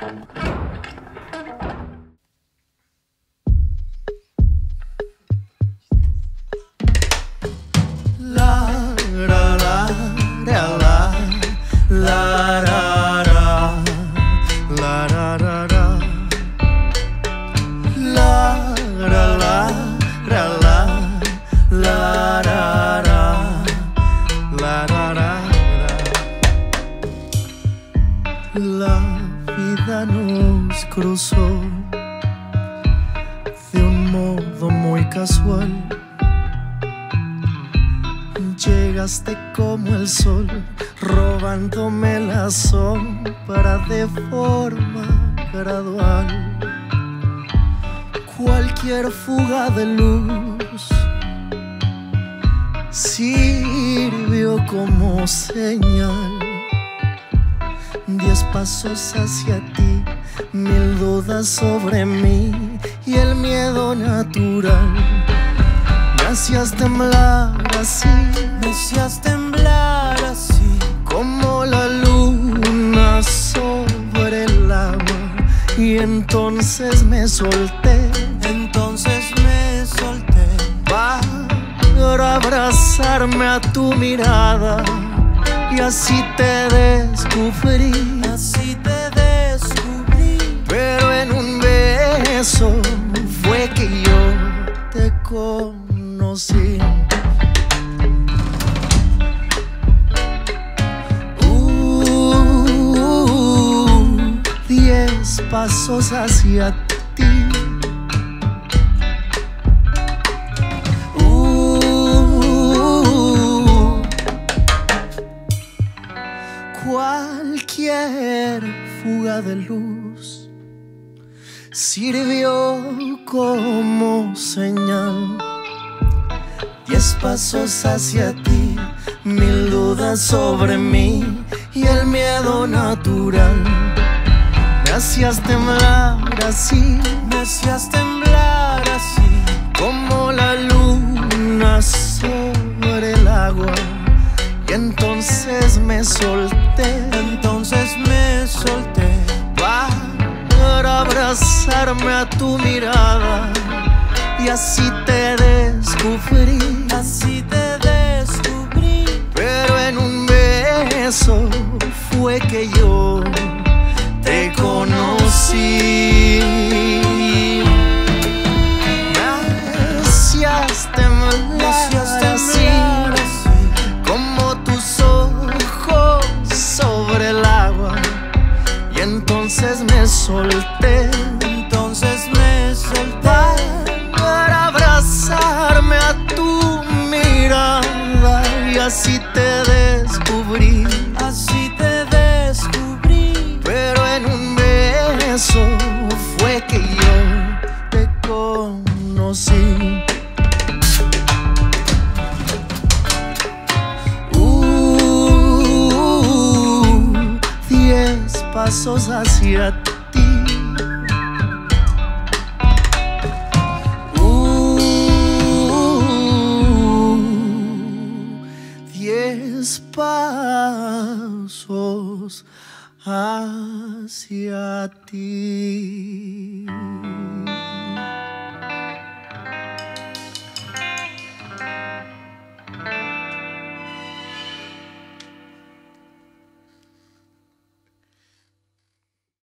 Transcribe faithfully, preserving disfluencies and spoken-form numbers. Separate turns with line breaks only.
La vida nos cruzó de un modo muy casual. Llegaste como el sol, robándome la sombra de forma gradual. Cualquier fuga de luz sirvió como señal. Diez pasos hacia ti, mil dudas sobre mí y el miedo natural. Me hacías temblar así,
me hacías temblar así,
como la luna sobre el agua. Y entonces me solté,
entonces me solté,
para abrazarme a tu mirada. Y así te descubrí,
así te descubrí.
Pero en un beso fue que yo te conocí. Uh, diez pasos hacia ti. Cualquier fuga de luz sirvió como señal. Diez pasos hacia ti, mil dudas sobre mí y el miedo natural. Me hacías temblar así,
me hacías temblar así,
como la luna sobre el agua. Y entonces me solté,
entonces me solté,
para abrazarme a tu mirada. Y así te descubrí,
así te descubrí.
Pero en un beso fue que yo te conocí. Me hacías temblar así, como tus ojos sobre el agua. Y entonces me solté,
entonces me solté,
para abrazarme a tu mirada. Y así te descubrí,
así te descubrí.
pero en un beso fue que yo te conocí. Uh, diez pasos hacia ti. Diez pasos hacia ti.